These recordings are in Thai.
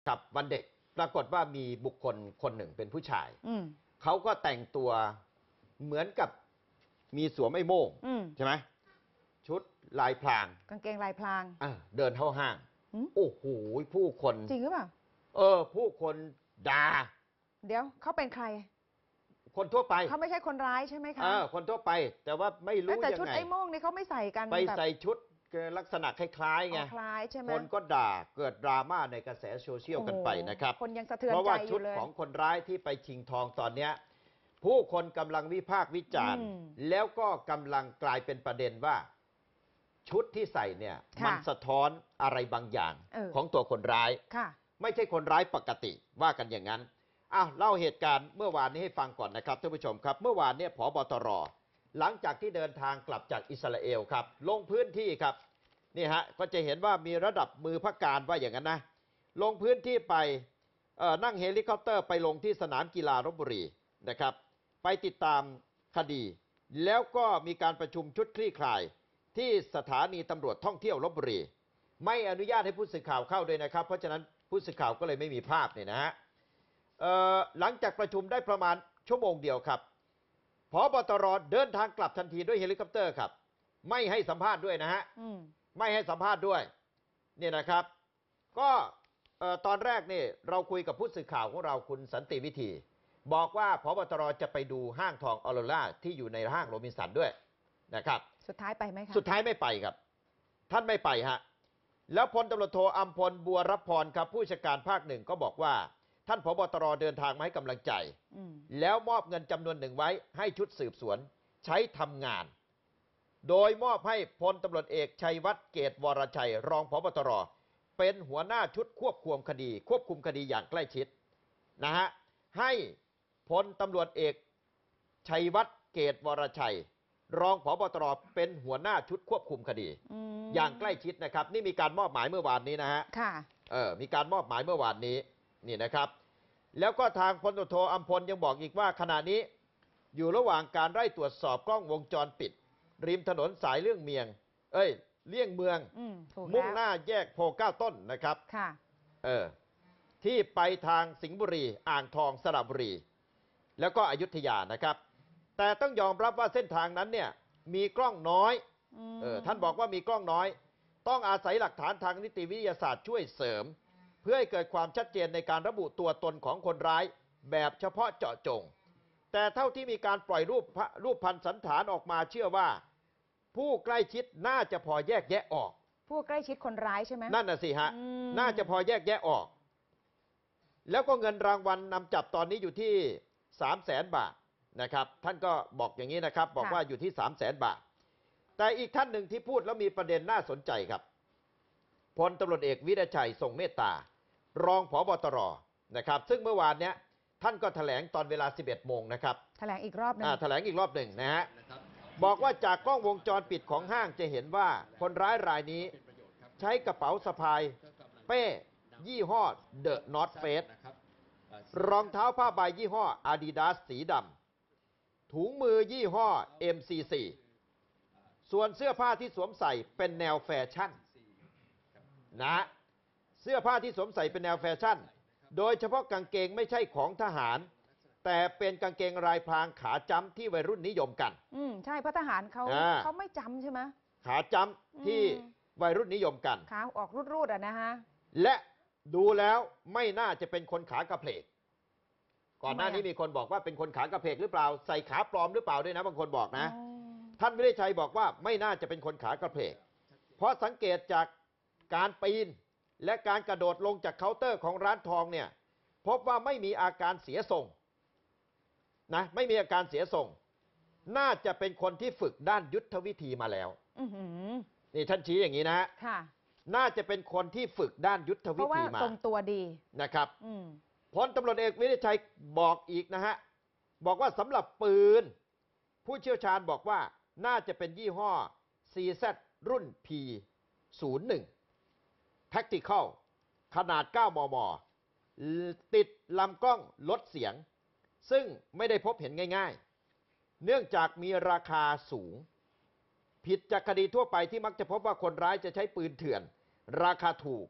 กับวันเด็กปรากฏว่ามีบุคคลคนหนึ่งเป็นผู้ชายเขาก็แต่งตัวเหมือนกับมีสวมไอ้โม่งใช่ไหมชุดลายพรางกางเกงลายพรางเดินเข้าห้างโอ้โหผู้คนจริงหรือเปล่าผู้คนด่าเดี๋ยวเขาเป็นใครคนทั่วไปเขาไม่ใช่คนร้ายใช่ไหมคะคนทั่วไปแต่ว่าไม่รู้ยังไงแต่ชุดไอ้โม่งนี่เขาไม่ใส่กันไปใส่ชุดลักษณะคล้ายๆไงคล้ายใช่ไหมคนก็ด่าเกิดดราม่าในกระแสโซเชียลกันไปนะครับคนยังสะเทือนใจอยู่เลยเพราะว่าชุดของคนร้ายที่ไปชิงทองตอนนี้ผู้คนกำลังวิพากษ์วิจารณ์แล้วก็กำลังกลายเป็นประเด็นว่าชุดที่ใส่เนี่ยมันสะท้อนอะไรบางอย่างของตัวคนร้ายไม่ใช่คนร้ายปกติว่ากันอย่างนั้นเล่าเหตุการณ์เมื่อวานนี้ให้ฟังก่อนนะครับท่านผู้ชมครับเมื่อวานนี้ผบตรหลังจากที่เดินทางกลับจากอิสราเอลครับลงพื้นที่ครับนี่ฮะก็จะเห็นว่ามีระดับมือพระการว่าอย่างนั้นนะลงพื้นที่ไปนั่งเฮลิคอปเตอร์ไปลงที่สนามกีฬาลพบุรีนะครับไปติดตามคดีแล้วก็มีการประชุมชุดคลี่คลายที่สถานีตำรวจท่องเที่ยวลพบุรีไม่อนุญาตให้ผู้สื่อข่าวเข้าด้วยนะครับเพราะฉะนั้นผู้สื่อข่าวก็เลยไม่มีภาพเนี่ยนะฮะหลังจากประชุมได้ประมาณชั่วโมงเดียวครับผบตรเดินทางกลับทันทีด้วยเฮลิคอปเตอร์ครับไม่ให้สัมภาษณ์ด้วยนะฮะไม่ให้สัมภาษณ์ด้วยเนี่ยนะครับก็ตอนแรกนี่เราคุยกับผู้สื่อข่าวของเราคุณสันติวิธีบอกว่าผบตรจะไปดูห้างทองออโรราที่อยู่ในห้างโรบินสันด้วยนะครับสุดท้ายไปไหมครับสุดท้ายไม่ไปครับท่านไม่ไปฮะแล้วพลตำรวจโทอัมพลบัวรับพรครับผู้จัดการภาคหนึ่งก็บอกว่าท่านผบตรเดินทางมาให้กำลังใจแล้วมอบเงินจำนวนหนึ่งไว้ให้ชุดสืบสวนใช้ทำงานโดยมอบให้พลตำรวจเอกชัยวัฒน์เกตวรชัยรองผบตรเป็นหัวหน้าชุดควบคุมคดีอย่างใกล้ชิดนะฮะให้พลตำรวจเอกชัยวัฒน์เกตวรชัยรองผบตรเป็นหัวหน้าชุดควบคุมคดีอย่างใกล้ชิดนะครับนี่มีการมอบหมายเมื่อวานนี้นะฮะมีการมอบหมายเมื่อวานนี้นี่นะครับแล้วก็ทางพลตำรวจโทอัมพลยังบอกอีกว่าขณะนี้อยู่ระหว่างการไล่ตรวจสอบกล้องวงจรปิดริมถนนสายเลี่ยงเมืองมุ่งหน้าแยกโพ9 ต้นนะครับที่ไปทางสิงห์บุรีอ่างทองสระบุรีแล้วก็อยุธยานะครับแต่ต้องยอมรับว่าเส้นทางนั้นเนี่ยมีกล้องน้อยท่านบอกว่ามีกล้องน้อยต้องอาศัยหลักฐานทางนิติวิทยาศาสตร์ช่วยเสริมเพื่อให้เกิดความชัดเจนในการระบุตัวตนของคนร้ายแบบเฉพาะเจาะจงแต่เท่าที่มีการปล่อยรูปพันสันฐานออกมาเชื่อว่าผู้ใกล้ชิดน่าจะพอแยกแยะออกผู้ใกล้ชิดคนร้ายใช่ไหมนั่นน่ะสิฮะน่าจะพอแยกแยะออกแล้วก็เงินรางวัลนำจับตอนนี้อยู่ที่300,000 บาทนะครับท่านก็บอกอย่างนี้นะครับบอกว่าอยู่ที่300,000 บาทแต่อีกท่านหนึ่งที่พูดแล้วมีประเด็นน่าสนใจครับพลตำรวจเอกวิรชัยทรงเมตตารองผบตรนะครับซึ่งเมื่อวานเนี้ยท่านก็แถลงตอนเวลา 11 โมงนะครับแถลงอีกรอบนึงนะฮะบอกว่าจากกล้องวงจรปิดของห้างจะเห็นว่าคนร้ายรายนี้ใช้กระเป๋าสะพายเป้ยี่ห้อ The North Face รองเท้าผ้าใบยี่ห้อ Adidas สีดำถุงมือยี่ห้อ MCC ส่วนเสื้อผ้าที่สวมใส่เป็นแนวแฟชั่นนะเสื้อผ้าที่สวมใส่เป็นแนวแฟชั่นโดยเฉพาะกางเกงไม่ใช่ของทหารแต่เป็นกางเกงลายพรางขาจ้ำที่วัยรุ่นนิยมกันใช่เพราะทหารเขาไม่จำใช่ไหมขาจ้ำที่วัยรุ่นนิยมกันขาออกรูดๆนะฮะและดูแล้วไม่น่าจะเป็นคนขากระเพลกก่อนหน้านี้มีคนบอกว่าเป็นคนขากระเพลกหรือเปล่าใส่ขาปลอมหรือเปล่าด้วยนะบางคนบอกนะท่านวิริชัยบอกว่าไม่น่าจะเป็นคนขากระเพลกเพราะสังเกตจากการปีนและการกระโดดลงจากเคาน์เตอร์ของร้านทองเนี่ยพบว่าไม่มีอาการเสียทรงนะไม่มีอาการเสียทรงน่าจะเป็นคนที่ฝึกด้านยุทธวิธีมาแล้วนี่ท่านชี้อย่างนี้นะน่าจะเป็นคนที่ฝึกด้านยุทธวิธีมาทรงตัวดีนะครับพลตำรวจเอกวิริชัยบอกอีกนะฮะบอกว่าสำหรับปืนผู้เชี่ยวชาญบอกว่าน่าจะเป็นยี่ห้อ CZ รุ่น P01 Tactical ขนาด 9 มม. ติดลำกล้องลดเสียงซึ่งไม่ได้พบเห็นง่ายๆเนื่องจากมีราคาสูงผิดจากคดีทั่วไปที่มักจะพบว่าคนร้ายจะใช้ปืนเถื่อนราคาถูก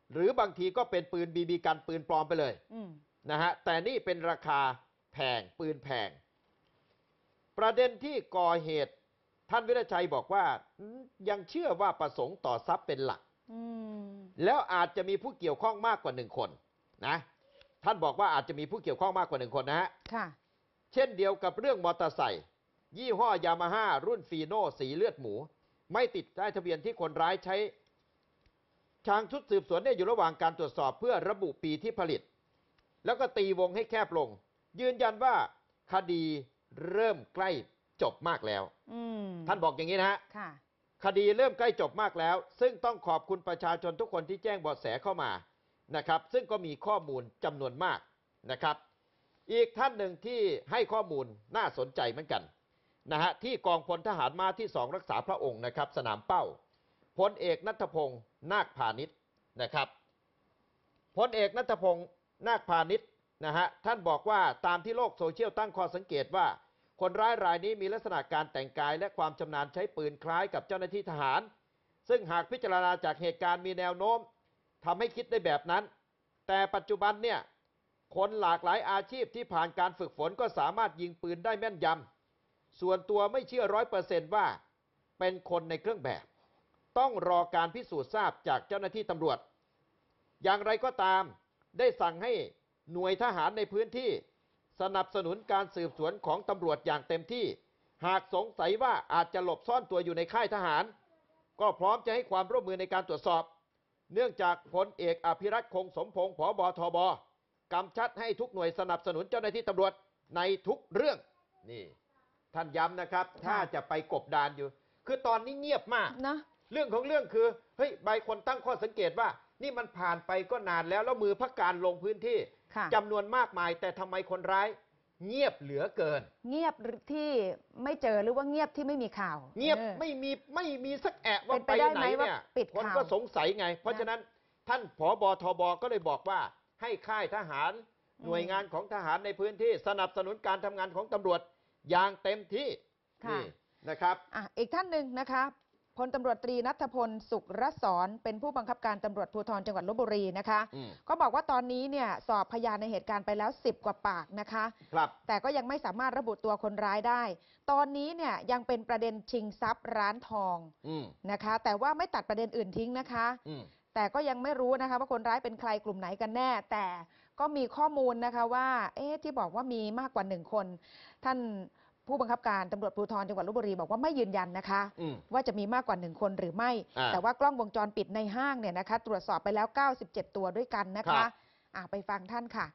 หรือบางทีก็เป็นปืนบีบีกันปืนปลอมไปเลยนะฮะแต่นี่เป็นราคาแพงปืนแพงประเด็นที่ก่อเหตุท่านวิรชัยบอกว่ายังเชื่อว่าประสงค์ต่อทรัพย์เป็นหลักแล้วอาจจะมีผู้เกี่ยวข้องมากกว่า1 คนนะท่านบอกว่าอาจจะมีผู้เกี่ยวข้องมากกว่า1 คนนะฮะเช่นเดียวกับเรื่องมอเตอร์ไซค์ยี่ห้อยามาฮ่ารุ่นฟีโน่สีเลือดหมูไม่ติดป้ายทะเบียนที่คนร้ายใช้ทางชุดสืบสวนเนี่ยอยู่ระหว่างการตรวจสอบเพื่อระบุปีที่ผลิตแล้วก็ตีวงให้แคบลงยืนยันว่าคดีเริ่มใกล้จบมากแล้วท่านบอกอย่างนี้นะฮะคดีเริ่มใกล้จบมากแล้วซึ่งต้องขอบคุณประชาชนทุกคนที่แจ้งเบาะแสเข้ามานะครับซึ่งก็มีข้อมูลจำนวนมากนะครับอีกท่านหนึ่งที่ให้ข้อมูลน่าสนใจเหมือนกันนะฮะที่กองพลทหารม้าที่2รักษาพระองค์นะครับสนามเป้าพลเอกณัฐพงศ์นาคพาณิชย์นะครับพลเอกณัฐพงศ์นาคพาณิชย์นะฮะท่านบอกว่าตามที่โลกโซเชียลตั้งข้อสังเกตว่าคนร้ายรายนี้มีลักษณะการแต่งกายและความชำนาญใช้ปืนคล้ายกับเจ้าหน้าที่ทหารซึ่งหากพิจารณาจากเหตุการณ์มีแนวโน้มทำให้คิดได้แบบนั้นแต่ปัจจุบันเนี่ยคนหลากหลายอาชีพที่ผ่านการฝึกฝนก็สามารถยิงปืนได้แม่นยำส่วนตัวไม่เชื่อ100%ว่าเป็นคนในเครื่องแบบต้องรอการพิสูจน์ทราบจากเจ้าหน้าที่ตำรวจอย่างไรก็ตามได้สั่งให้หน่วยทหารในพื้นที่สนับสนุนการสืบสวนของตำรวจอย่างเต็มที่หากสงสัยว่าอาจจะหลบซ่อนตัวอยู่ในค่ายทหารก็พร้อมจะให้ความร่วมมือในการตรวจสอบเนื่องจากพลเอกอภิรัตคงสมพงศ์ผบ.ทบ.กำชับให้ทุกหน่วยสนับสนุนเจ้าหน้าที่ตำรวจในทุกเรื่องนี่ท่านย้ำนะครับถ้าจะไปกบดานอยู่คือตอนนี้เงียบมากนะเรื่องของเรื่องคือเฮ้ยบางคนตั้งข้อสังเกตว่านี่มันผ่านไปก็นานแล้วมือพรรคการลงพื้นที่จำนวนมากมายแต่ทำไมคนร้ายเงียบเหลือเกินเงียบที่ไม่เจอหรือว่าเงียบที่ไม่มีข่าวเงียบไม่มีสักแอะว่าไปไหนเนี่ยคนก็สงสัยไงเพราะฉะนั้นท่านผบ.ทบ.ก็เลยบอกว่าให้ค่ายทหารหน่วยงานของทหารในพื้นที่สนับสนุนการทำงานของตำรวจอย่างเต็มที่นี่นะครับอีกท่านหนึ่งนะคะพลตำรวจตรีณัฐพลสุขรศรเป็นผู้บังคับการตำรวจภูธรจังหวัดลพบุรีนะคะก็บอกว่าตอนนี้เนี่ยสอบพยานในเหตุการณ์ไปแล้ว10 กว่าปากนะคะแต่ก็ยังไม่สามารถระบุตัวคนร้ายได้ตอนนี้เนี่ยยังเป็นประเด็นชิงทรัพย์ร้านทองนะคะแต่ว่าไม่ตัดประเด็นอื่นทิ้งนะคะแต่ก็ยังไม่รู้นะคะว่าคนร้ายเป็นใครกลุ่มไหนกันแน่แต่ก็มีข้อมูลนะคะว่าที่บอกว่ามีมากกว่า1 คนท่านผู้บังคับการตำรวจภูธรจังหวัดลพบุรีบอกว่าไม่ยืนยันนะคะว่าจะมีมากกว่า1 คนหรือไม่แต่ว่ากล้องวงจรปิดในห้างเนี่ยนะคะตรวจสอบไปแล้ว97 ตัวด้วยกันนะคะไปฟังท่านค่ะ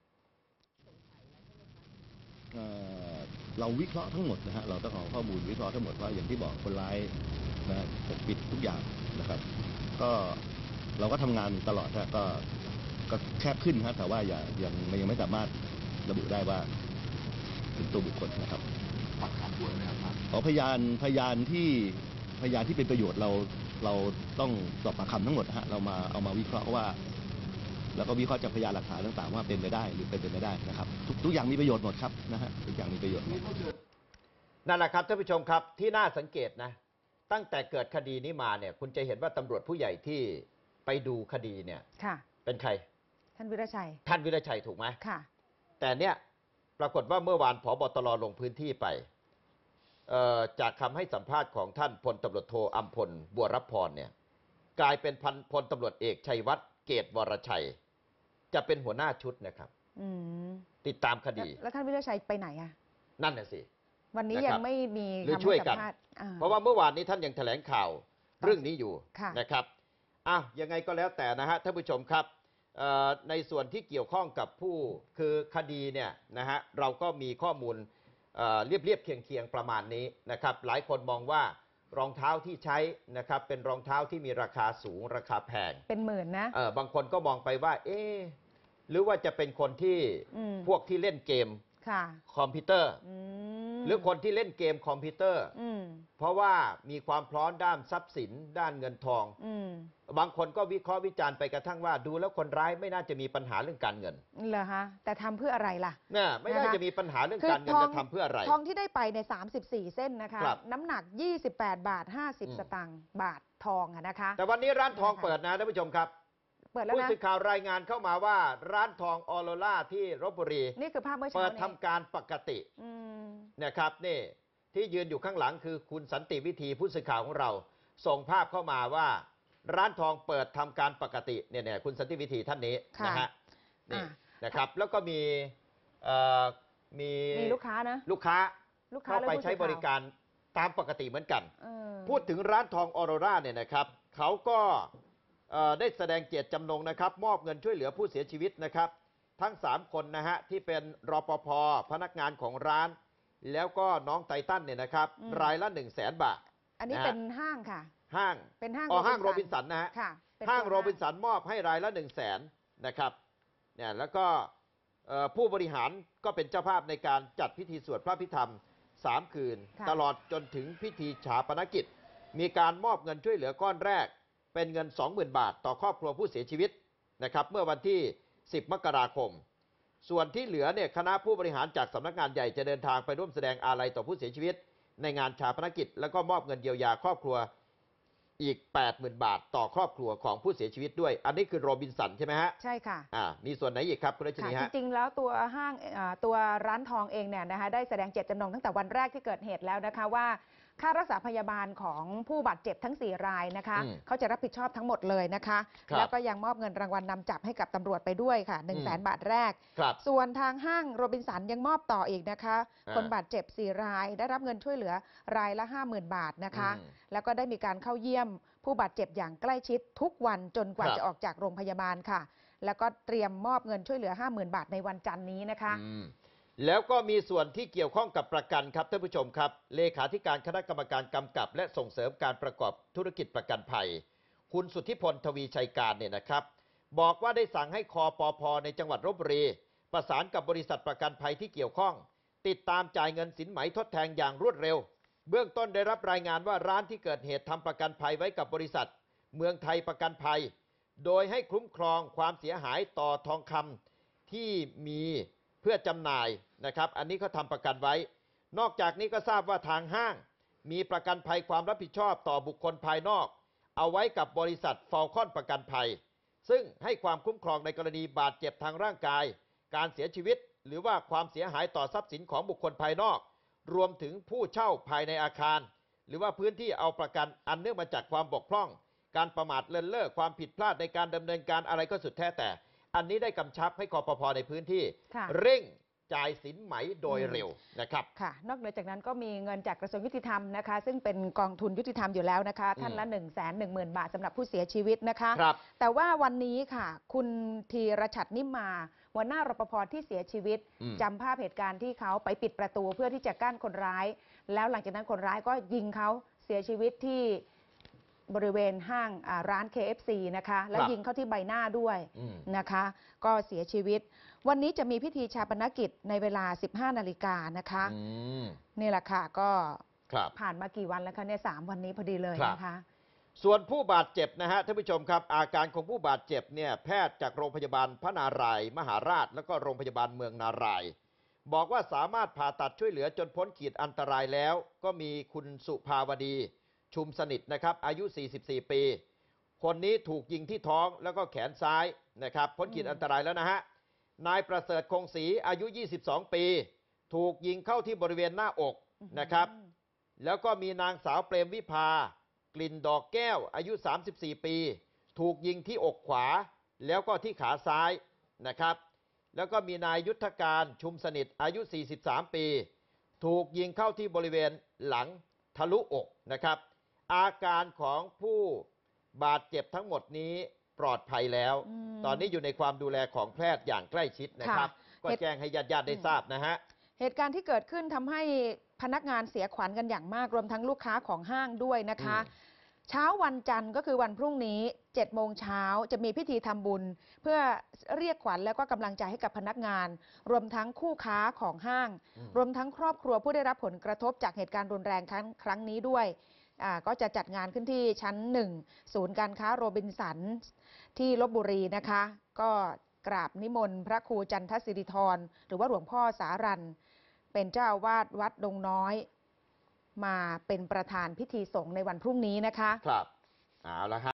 เราวิเคราะห์ทั้งหมดนะฮะเราต้องเอาข้อมูลวิเคราะห์ทั้งหมดว่าอย่างที่บอกคนร้ายนะปกปิดทุกอย่างนะครับก็เราก็ทำงานตลอดนะก็แคบขึ้นฮะแต่ว่ายังไม่สามารถระบุได้ว่าเป็นตัวบุคคลนะครับปักคำพูดนะครับพยานที่เป็นประโยชน์เราต้องสอบปากคำทั้งหมดฮะเราเอามาวิเคราะห์ว่าแล้วก็วิเคราะห์จากพยานหลักฐานต่างๆว่าเป็นไปได้หรือเป็นไปไม่ได้นะครับทุกอย่างมีประโยชน์หมดครับนะฮะทุกอย่างมีประโยชน์นั่นแหละครับท่านผู้ชมครับที่น่าสังเกตนะตั้งแต่เกิดคดีนี้มาเนี่ยคุณจะเห็นว่าตำรวจผู้ใหญ่ที่ไปดูคดีเนี่ยเป็นใครท่านวิรชัยถูกไหมแต่เนี่ยปรากฏว่าเมื่อวานผบ.ตร.ลงพื้นที่ไปจากคำให้สัมภาษณ์ของท่านพลตำรวจโทอัมพลบัวรับพรเนี่ยกลายเป็นพลตำรวจเอกชัยวัฒน์เกตวรชัยจะเป็นหัวหน้าชุดนะครับติดตามคดีแล้วท่านวิรชัยไปไหนอ่ะนั่นน่ะสิวันนี้ยังไม่มีหรือช่วยกันเพราะว่าเมื่อวานนี้ท่านยังแถลงข่าวเรื่องนี้อยู่นะครับยังไงก็แล้วแต่นะฮะท่านผู้ชมครับในส่วนที่เกี่ยวข้องกับผู้คือคดีเนี่ยนะฮะเราก็มีข้อมูลเรียบเคียงประมาณนี้นะครับหลายคนมองว่ารองเท้าที่ใช้นะครับเป็นรองเท้าที่มีราคาสูงราคาแพงเป็นหมื่นนะบางคนก็มองไปว่าหรือว่าจะเป็นคนที่พวกที่เล่นเกมคอมพิวเตอร์หรือคนที่เล่นเกมคอมพิวเตอร์เพราะว่ามีความพร้อมด้านทรัพย์สินด้านเงินทองบางคนก็วิเคราะห์วิจารณ์ไปกระทั่งว่าดูแล้วคนร้ายไม่น่าจะมีปัญหาเรื่องการเงินเหรอฮะแต่ทำเพื่ออะไรล่ะเนี่ยไม่น่าจะมีปัญหาเรื่องการเงินจะทำเพื่ออะไรทองที่ได้ไปใน34 เส้นนะคะน้ำหนัก28 บาท 50 สตางค์บาททองนะคะแต่วันนี้ร้านทองเปิดนะท่านผู้ชมครับเปิดแล้วผู้นะสื่อข่าวรายงานเข้ามาว่าร้านทองออโรราที่ลพบุรีนี่คือภาพเมื่อเปิเช้าดนี้ทำการปกติอืมนะครับนี่ที่ยืนอยู่ข้างหลังคือคุณสันติวิธีผู้สื่อข่าวของเราส่งภาพเข้ามาว่าร้านทองเปิดทำการปกติเนี่ยคุณสันติวิธีท่านนี้ค่ะนะฮะนี่อ่ะนะครับแล้วก็มีเอ่อมีมีลูกค้านะลูกค้าลูกค้าเข้าไปและผู้ใช้สื่อข่าวบริการตามปกติเหมือนกันเออพูดถึงร้านทองออโรราเนี่ยนะครับเขาก็ได้แสดงเจตจำนงนะครับมอบเงินช่วยเหลือผู้เสียชีวิตนะครับทั้ง 3 คนนะฮะที่เป็นรปภพนักงานของร้าน แล้วก็น้องไททันเนี่ยนะครับรายละ 100,000 บาทอันนี้นะฮะเป็นห้างค่ะห้างเป็นห้างห้างโรบินสันนะฮะค่ะเป็นห้างตัวโรบินสันมอบให้รายละ 100,000นะครับเนี่ยแล้วก็ผู้บริหารก็เป็นเจ้าภาพในการจัดพิธีสวดพระพิธรรม 3 คืนค่ะตลอดจนถึงพิธีฉาปนกิจ มีการมอบเงินช่วยเหลือก้อนแรก เป็นเงิน 20,000 บาท ต่อครอบครัวผู้เสียชีวิตนะครับเมื่อวันที่ 10 มกราคม ส่วนที่เหลือเนี่ยคณะผู้บริหารจากสำนักงานใหญ่จะเดินทางไปร่วมแสดงอาลัยต่อผู้เสียชีวิต ในงานฉาปนกิจ แล้วก็มอบเงินเยียวยาครอบครัวอีก 80,000 บาท ต่อครอบครัวของผู้เสียชีวิตด้วย อันนี้คือโรบินสันใช่ไหมฮะใช่ค่ะมีส่วนไหนอีกครับคุณรัชนีค่ะฮะจริงๆ แล้วตัวห้างตัวร้านทองเองเนี่ยนะคะได้แสดงเจตจำนงตั้งแต่วันแรกที่เกิดเหตุแล้วนะคะว่าค่ารักษาพยาบาลของผู้บาดเจ็บทั้ง 4 รายนะคะอืมเขาจะรับผิดชอบทั้งหมดเลยนะคะครับแล้วก็ยังมอบเงินรางวัลนำจับให้กับตำรวจไปด้วยค่ะ 100,000 บาทแรกครับส่วนทางห้างโรบินสันยังมอบต่ออีกนะคะอ่าคนบาดเจ็บ 4 ราย ได้รับเงินช่วยเหลือรายละ 50,000 บาทนะคะอืมแล้วก็ได้มีการเข้าเยี่ยมผู้บาดเจ็บอย่างใกล้ชิดทุกวันจนกว่าครับจะออกจากโรงพยาบาลค่ะ แล้วก็เตรียมมอบเงินช่วยเหลือ 50,000 บาทในวันจันทร์นี้นะคะแล้วก็มีส่วนที่เกี่ยวข้องกับประกันครับท่านผู้ชมครับเลขาธิการคณะกรรมการกำกับและส่งเสริมการประกอบธุรกิจประกันภัย คุณสุทธิพลทวีชัยการเนี่ยนะครับ บอกว่าได้สั่งให้คอปพในจังหวัดลบบุรีประสานกับบริษัทประกันภัยที่เกี่ยวข้อง ติดตามจ่ายเงินสินไหมทดแทนอย่างรวดเร็ว เบื้องต้นได้รับรายงานว่าร้านที่เกิดเหตุทำประกันภัยไว้กับบริษัท เมืองไทยประกันภัย โดยให้คุ้มครองความเสียหายต่อทองคำที่มีเพื่อจำหน่ายนะครับอันนี้เขาทำประกันไว้ นอกจากนี้ก็ทราบว่าทางห้าง มีประกันภัยความรับผิดชอบต่อบุคคลภายนอก เอาไว้กับบริษัทฟอลคอนประกันภัย ซึ่งให้ความคุ้มครองในกรณีบาดเจ็บทางร่างกาย การเสียชีวิต หรือว่าความเสียหายต่อทรัพย์สินของบุคคลภายนอก รวมถึงผู้เช่าภายในอาคาร หรือว่าพื้นที่เอาประกันอันเนื่องมาจากความบกพร่อง การประมาทเลินเล่อความผิดพลาดในการดำเนินการอะไรก็สุดแท้แต่ อันนี้ได้กำชับให้คปภในพื้นที่ค่ะเร่งจ่ายสินไหมโดยเร็วนะครับค่ะ นอกเหนือจากนั้นก็มีเงินจากกระทรวงยุติธรรมนะคะ ซึ่งเป็นกองทุนยุติธรรมอยู่แล้วนะคะ ท่านละ 110,000 บาทสำหรับผู้เสียชีวิตนะคะครับแต่ว่าวันนี้ค่ะ คุณธีรชัดนิ่มมาหัวหน้ารปภที่เสียชีวิต จำภาพเหตุการณ์ที่เขาไปปิดประตูเพื่อที่จะกั้นคนร้าย แล้วหลังจากนั้นคนร้ายก็ยิงเขาเสียชีวิตที่บริเวณห้างร้าน KFC นะคะ แล้วครับยิงเข้าที่ใบหน้าด้วยอืมนะคะ ก็เสียชีวิต วันนี้จะมีพิธีชาปนกิจในเวลา 15 นาฬิกานะคะอืมนี่แหละค่ะ ก็ครับผ่านมากี่วันแล้วคะเนี่ย3 วันนี้พอดีเลยนะคะส่วนผู้บาดเจ็บนะฮะท่านผู้ชมครับ อาการของผู้บาดเจ็บเนี่ยแพทย์จากโรงพยาบาลพระนารายณ์มหาราช แล้วก็โรงพยาบาลเมืองนารายณ์บอกว่าสามารถผ่าตัดช่วยเหลือจนพ้นขีดอันตรายแล้ว ก็มีคุณสุภาวดี ชุมสนิทนะครับอายุ 44 ปี คนนี้ถูกยิงที่ท้องแล้วก็แขนซ้ายนะครับพ้นขีดอันตรายแล้วนะฮะนายประเสริฐคงศรีอายุ 22 ปี ถูกยิงเข้าที่บริเวณหน้าอกนะครับ แล้วก็มีนางสาวเปรมวิภากลิ่นดอกแก้วอายุ 34 ปี ถูกยิงที่อกขวา แล้วก็ที่ขาซ้ายนะครับ แล้วก็มีนายยุทธการชุมสนิทอายุ 43 ปี ถูกยิงเข้าที่บริเวณหลังทะลุอกนะครับ อาการของผู้บาดเจ็บทั้งหมดนี้ปลอดภัยแล้ว ตอนนี้อยู่ในความดูแลของแพทย์อย่างใกล้ชิดนะครับ ก็แจ้งให้ญาติๆได้ทราบนะฮะเหตุการณ์ที่เกิดขึ้นทำให้พนักงานเสียขวัญกันอย่างมากรวมทั้งลูกค้าของห้างด้วยนะคะ เช้าวันจันทร์ก็คือวันพรุ่งนี้ 7 โมงเช้าจะมีพิธีทำบุญ เพื่อเรียกขวัญแล้วก็กำลังใจให้กับพนักงาน รวมทั้งคู่ค้าของห้าง รวมทั้งครอบครัวผู้ได้รับผลกระทบจากเหตุการณ์รุนแรงครั้งนี้ด้วยก็จะจัดงานขึ้นที่ชั้น 1 ศูนย์การค้าโรบินสันที่ลพบุรีนะคะ ก็กราบนิมนต์พระครูจันทศิริธรหรือว่าหลวงพ่อสารันเป็นเจ้าอาวาสวัดดงน้อย มาเป็นประธานพิธีสงฆ์ในวันพรุ่งนี้นะคะครับเอาละครับ